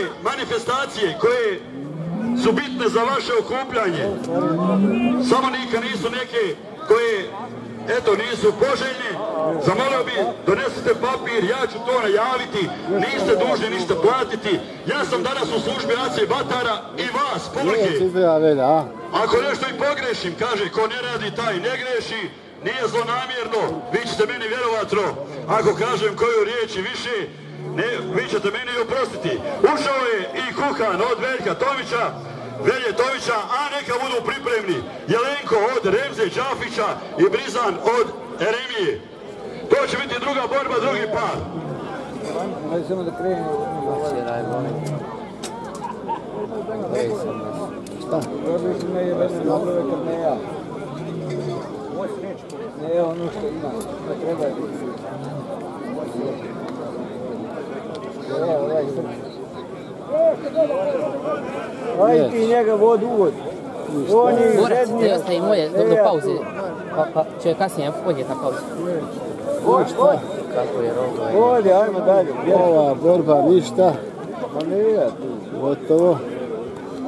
manifestacije koje su bitne za vaše okupljanje, samo nisu neke koje, eto, nisu poželjne, zamolio bi, donesite papir, ja ću to najaviti, niste dužni ništa platiti. Ja sam danas u službi nacije Batara i vas, publike. Ako nešto i pogrešim, kaže, ko ne radi, taj ne greši, nije zlonamjerno, vi ćete meni vjerovatno, ako kažem koju riječ i više, vi ćete meni oprostiti. Ušao je i Kukan od Veljka Tomića, Velje Tomića, a neka budu pripremni Jelenko od Remze Đafića i Brizan od Eremije. To će biti druga borba, drugi par. Hajde samo da krenemo. Šta? Dobio si me jebene nabrove kad ne ja. Ne ono što ima, ne treba je biti. Aj ti njega vodu uvod. Borac, ne ostaje moje do pauze, pa će kasnije podjeti na pauzu. Kako je rogo? Ovdje, ajmo dalje. Ova borba ništa. Ma nije tu. Gotovo.